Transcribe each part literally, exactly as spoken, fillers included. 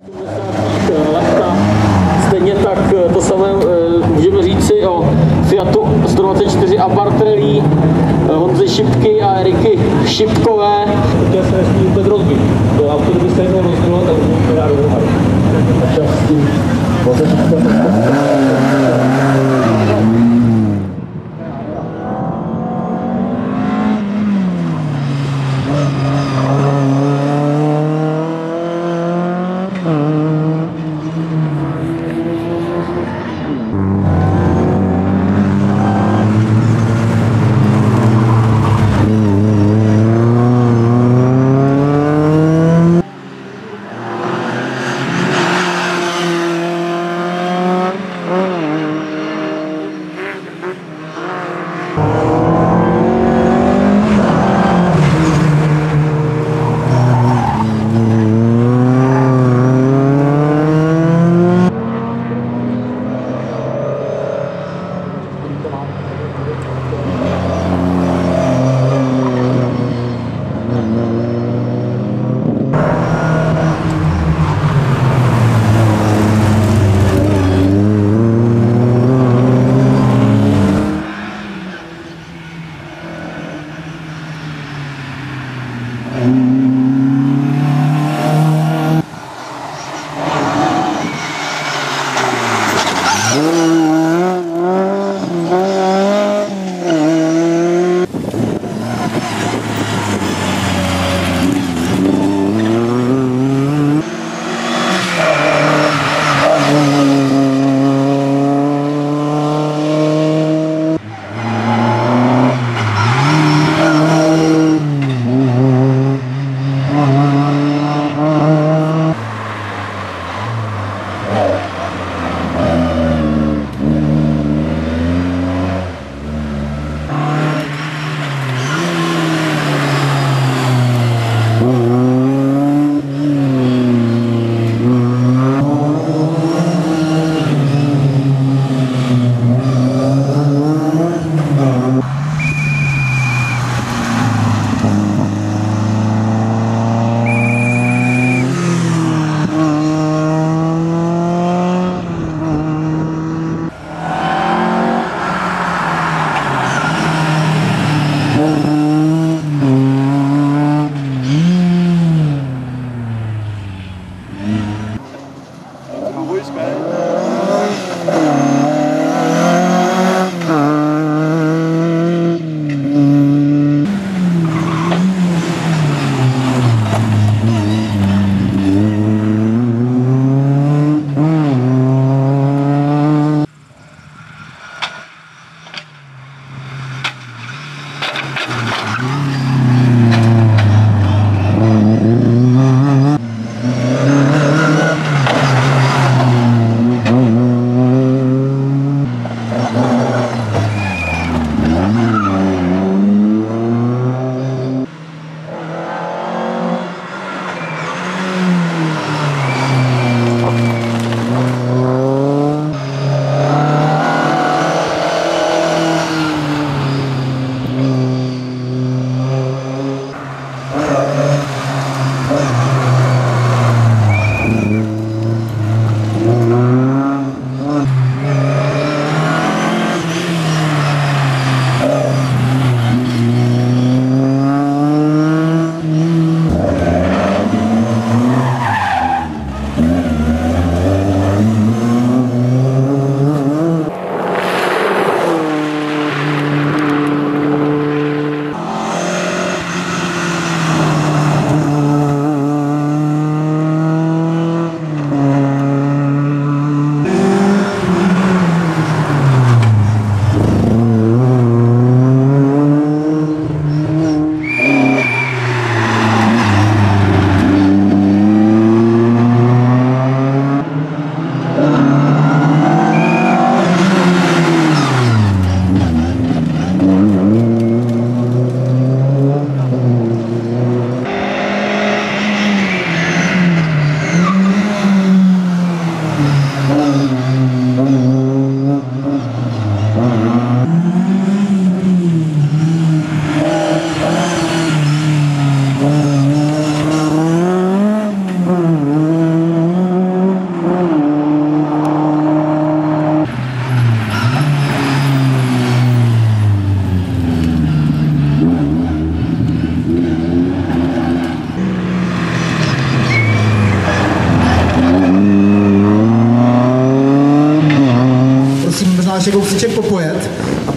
Lehta. Stejně tak to samé můžeme říci o Fiatu sto dvacet čtyři Abarth Rally Honzy Šipky a Eriky Šipkové. Chtěl se nesmí vůbec rozbít. To auto, kdyby se jednou rozbilo, tak už to dá dohromady. Mm-hmm.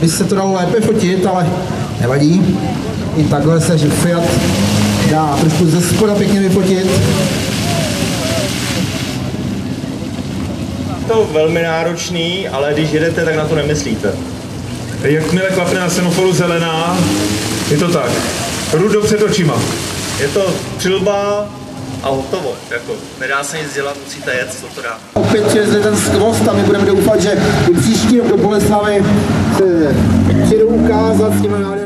by se to dalo lépe fotit, ale nevadí. I takhle se že Fiat dá trošku ze spoda pěkně vyfotit. To velmi náročný, ale když jedete, tak na to nemyslíte. Jakmile klapne na semaforu zelená, je to tak. Rudo před očima. Je to přilba a hotovo. Jako, nedá se nic dělat, musíte jet, co to dá. Opět je zde ten skvost a my budeme doufat, že i příští rok do Boleslavy se přijdou ukázat s těmi nádherný